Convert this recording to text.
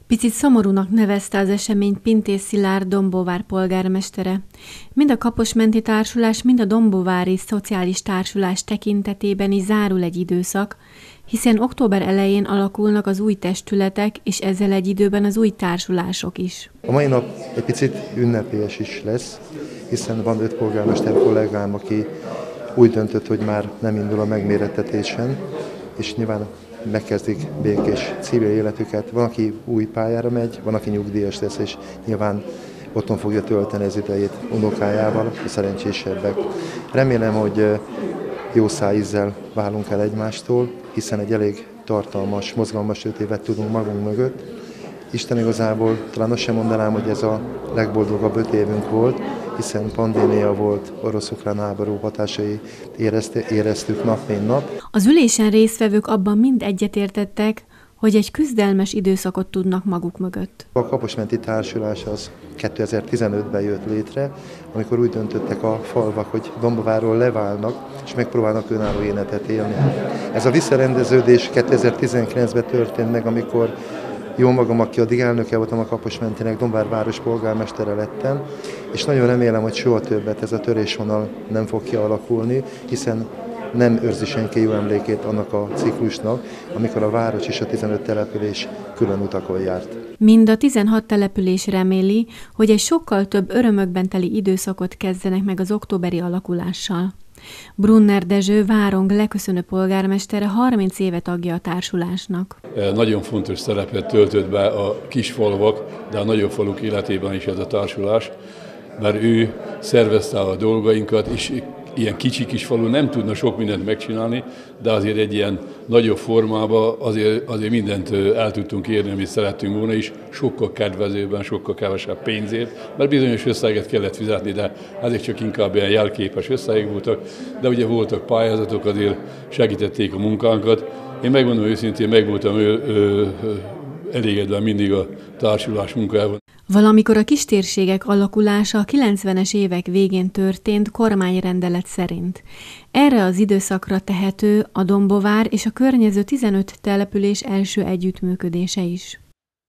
Picit szomorúnak nevezte az eseményt Pintér Szilárd Dombóvár polgármestere. Mind a Kaposmenti Társulás, mind a Dombóvári Szociális Társulás tekintetében is zárul egy időszak, hiszen október elején alakulnak az új testületek, és ezzel egy időben az új társulások is. A mai nap egy picit ünnepélyes is lesz, hiszen van 5 polgármester kollégám, aki úgy döntött, hogy már nem indul a megmérettetésen, és nyilván megkezdik békés civil életüket. Van, aki új pályára megy, van, aki nyugdíjas lesz, és nyilván otthon fogja tölteni az idejét unokájával, a szerencsésebbek. Remélem, hogy jó szájízzel válunk el egymástól, hiszen egy elég tartalmas, mozgalmas 5 évet tudunk magunk mögött. Isten igazából talán azt sem mondanám, hogy ez a legboldogabb 5 évünk volt, hiszen pandémia volt, orosz-ukrán háború hatásai éreztük nap mint nap. Az ülésen résztvevők abban mind egyetértettek, hogy egy küzdelmes időszakot tudnak maguk mögött. A Kaposmenti Társulás az 2015-ben jött létre, amikor úgy döntöttek a falvak, hogy Dombóvárról leválnak, és megpróbálnak önálló életet élni. Ez a visszarendeződés 2019-ben történt meg, amikor jó magam, aki addig elnöke voltam a Kaposmentinek, Dombóvár város polgármestere lettem, és nagyon remélem, hogy soha többet ez a törésvonal nem fog kialakulni, hiszen nem őrzi senki jó emlékét annak a ciklusnak, amikor a város és a 15 település külön utakon járt. Mind a 16 település reméli, hogy egy sokkal több örömökben teli időszakot kezdenek meg az októberi alakulással. Brunner Dezső Várong leköszönő polgármestere 30 éve tagja a társulásnak. Nagyon fontos szerepet töltött be a kisfalvak, de a nagyobb faluk életében is ez a társulás, mert ő szervezte a dolgainkat, és ilyen kicsi kis falu nem tudna sok mindent megcsinálni, de azért egy ilyen nagyobb formában azért mindent el tudtunk érni, amit szerettünk volna is, sokkal kedvezőbben, sokkal kevesebb pénzért, mert bizonyos összeget kellett fizetni, de ezek csak inkább ilyen jelképes összegek voltak, de ugye voltak pályázatok, azért segítették a munkánkat. Én megmondom őszintén, meg voltam elégedve mindig a társulás munkájával. Valamikor a kistérségek alakulása a 90-es évek végén történt kormányrendelet szerint. Erre az időszakra tehető a Dombóvár és a környező 15 település első együttműködése is.